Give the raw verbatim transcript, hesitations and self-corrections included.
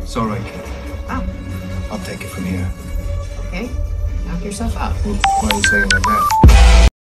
It's all right, kid. Oh, I'll take it from here. okay. Knock yourself out. Why are you saying it like that?